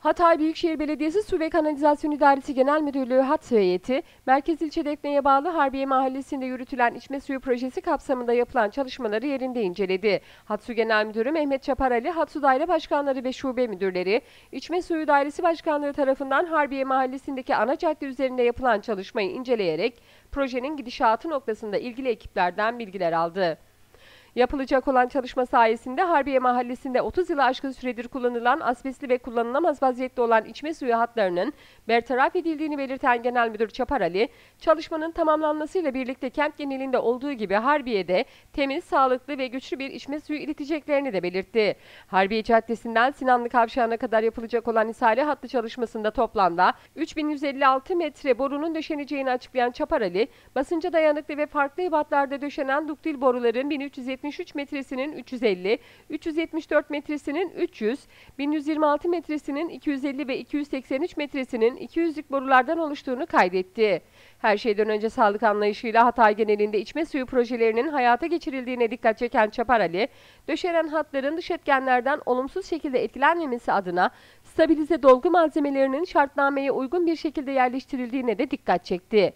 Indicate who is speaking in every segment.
Speaker 1: Hatay Büyükşehir Belediyesi Su ve Kanalizasyon İdaresi Genel Müdürlüğü Hatsu heyeti, Merkez İlçe Defne'ye bağlı Harbiye Mahallesi'nde yürütülen içme suyu projesi kapsamında yapılan çalışmaları yerinde inceledi. Hatsu Genel Müdürü Mehmet Çaparali, Hatsu Daire Başkanları ve Şube Müdürleri, İçme Suyu Dairesi Başkanları tarafından Harbiye Mahallesi'ndeki ana cadde üzerinde yapılan çalışmayı inceleyerek projenin gidişatı noktasında ilgili ekiplerden bilgiler aldı. Yapılacak olan çalışma sayesinde Harbiye Mahallesi'nde 30 yılı aşkın süredir kullanılan asbestli ve kullanılamaz vaziyette olan içme suyu hatlarının bertaraf edildiğini belirten Genel Müdür Çaparali, çalışmanın tamamlanmasıyla birlikte kent genelinde olduğu gibi Harbiye'de temiz, sağlıklı ve güçlü bir içme suyu ileteceklerini de belirtti. Harbiye Caddesi'nden Sinanlı Kavşağı'na kadar yapılacak olan isale hattı çalışmasında toplamda 3156 metre borunun döşeneceğini açıklayan Çaparali, basınca dayanıklı ve farklı ebatlarda döşenen duktil boruların 1373 metresinin 350, 374 metresinin 300, 1126 metresinin 250 ve 283 metresinin 200'lük borulardan oluştuğunu kaydetti. Her şeyden önce sağlık anlayışıyla Hatay genelinde içme suyu projelerinin hayata geçirildiğine dikkat çeken Çaparali, döşenen hatların dış etkenlerden olumsuz şekilde etkilenmemesi adına stabilize dolgu malzemelerinin şartnameye uygun bir şekilde yerleştirildiğine de dikkat çekti.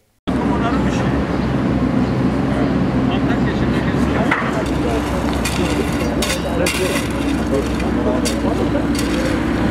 Speaker 2: Thank you.